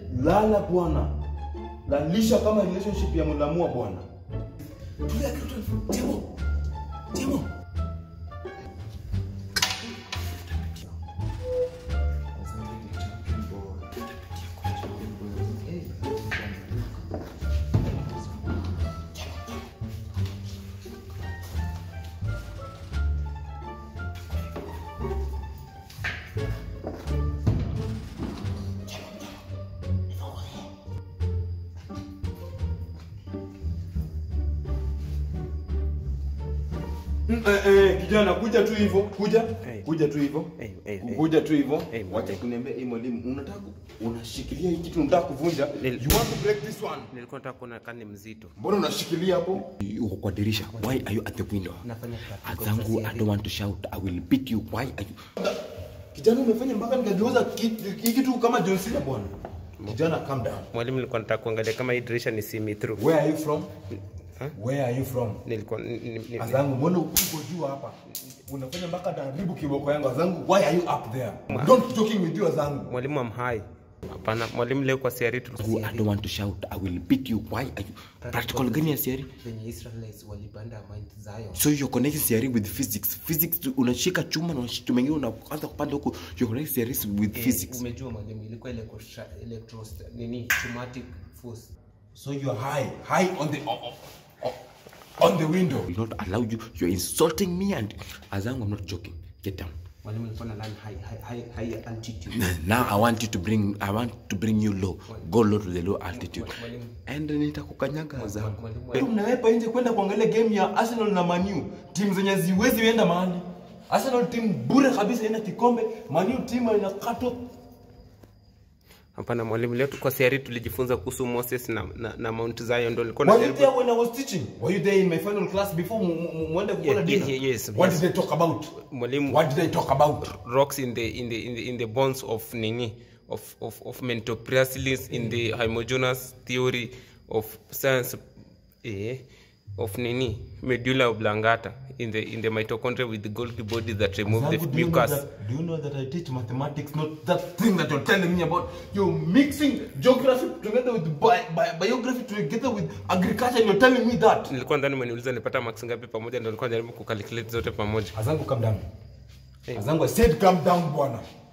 lala bwana. Lalisha kama relationship ya mlamua bwana. Tulia kitu. Timo. Kijana kuja tu hivyo, kuja tu hivyo. Kuja tu hivyo. Wacha kuniambia mwalimu, unataka unashikilia hiki kitu unataka kuvunja. You want to break this one. Nilikuwa nataka kuona kani mzito. Mbona unashikilia hapo? Uko kwa dirisha. Why are you at the window? Nafanya Azangu, I don't want to shout. I will beat you. Why are you? Kijana umefanya mpaka nikageuza kitu kama John Cena bwana. Kijana calm down. Mwalimu, nilikuwa nataka kuangalia kama hii dirisha ni see me through. Where are you from? Where are you from? Nilikuwa Azangu, mbona uko juu hapa? Unafanya mpaka daribu kiboko yangu. Azangu, why are you up there? Don't joking with you Azangu. Mwalimu, I'm high. Hapana, mwalimu, leo kwa siari tu. I don't want to shout. I will beat you. Why are you? Practical gani ya siari? Wenye Israelites walipanda Mount Zion. So you're connecting siari with physics. Physics unashika chuma na unashika mengine unaanza kupanda huko. You're connecting siari with physics. Umejua mwalimu, ilikuwa traumatic force. So you're high on the window. I will not allow you. You're insulting me and Azangu, I'm not joking. Get down. Mwalimu, nilikuwa na learn high altitude. Now I want to bring you low. Go low to the low altitude. And nitakukanyaga Azangu. Mnawepa nje kwenda kuangalia game ya Arsenal na Man U. Timu zenye ziwezi enda mahali. Arsenal team bure kabisa ina kikombe, Man U team inakatwa. Hapana mwalimu, leo kwa siari tulijifunza kuhusu Moses na Mount Zion, ndio nilikuwa na. Were you there when I was teaching? Were you there in my final class before muende kukula dinner? Yes. What did they talk about? Mwalimu, what did they talk about? Rocks in the bonds of of mental processes in the homogeneous theory of science of medulla oblongata in the mitochondria with the Golgi body that remove the mucus. Do you know that I teach mathematics, not that thing that you're telling me about? You're mixing geography together with biography together with agriculture and you're telling me that. Nilikuwa ndani umeniuliza nipata marks ngapi pamoja, ndio nilikuwa najaribu kucalculate zote pamoja. Azangu, calm down. Azangu, I said calm down bwana.